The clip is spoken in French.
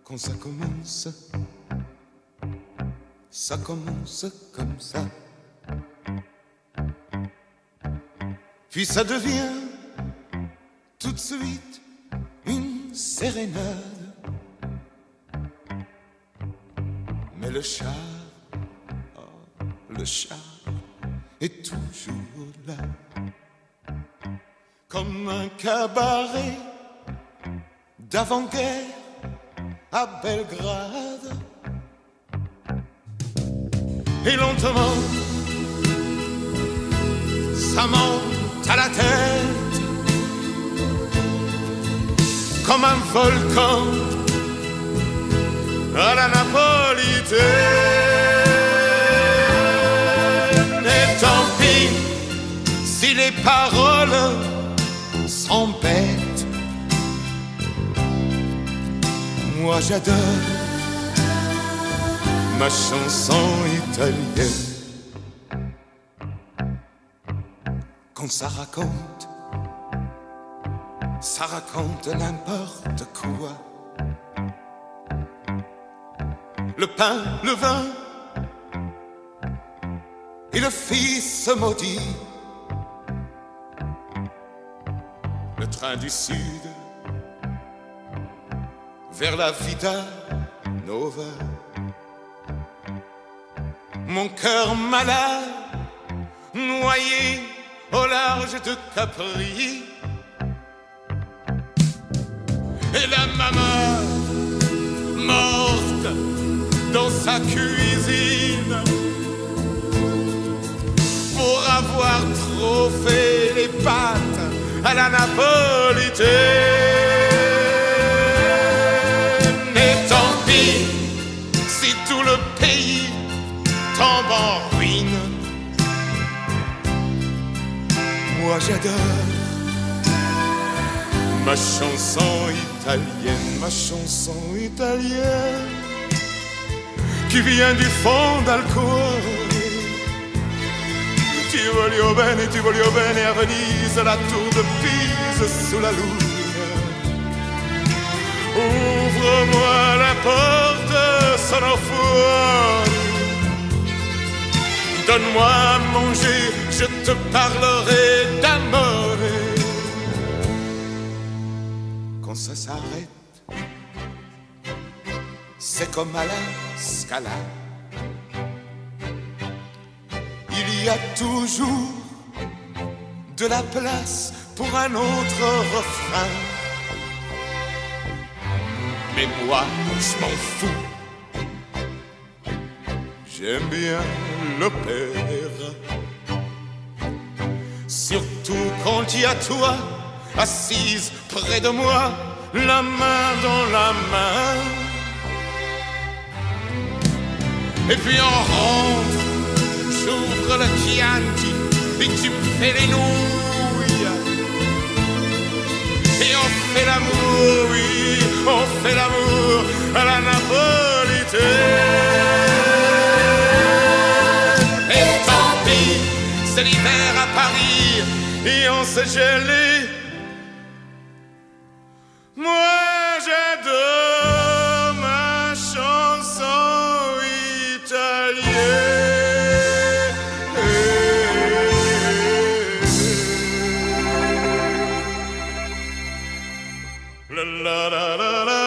Quand ça commence comme ça. Puis ça devient tout de suite une sérénade. Mais le charme est toujours là. Comme un cabaret d'avant-guerre à Belgrade. Et lentement, ça monte à la tête comme un volcan à la napolitaine. Et tant pis si les paroles sont bêtes, moi j'adore ma chanson italienne. Quand ça raconte n'importe quoi. Le pain, le vin et le fils maudit. Le train du sud vers la Vita Nova. Mon cœur malade, noyé au large de Capri. Et la maman morte dans sa cuisine pour avoir trop fait les pâtes à la napolitaine. Et tant pis si tout le pays tombe en ruine. Moi j'adore ma chanson italienne qui vient du fond d'Alcore. Ti voglio bene a Venise, la tour de Pise sous la lune. Ouvre-moi la porte, sono fuori. Donne-moi à manger, je te parlerai d'amore. Quand ça s'arrête, c'est comme à la Scala. Il y a toujours de la place pour un autre refrain. Mais moi, je m'en fous. J'aime bien l'opéra. Surtout quand il y a toi, assise près de moi, la main dans la main. Et puis on rentre, j'ouvre le Chianti et tu me fais les nouilles. Et on fait l'amour, oui, on fait l'amour à la napolitaine. Et tant pis, c'est l'hiver à Paris et on s'est gelé. Moi j'adore ma chanson italienne. La la la la la.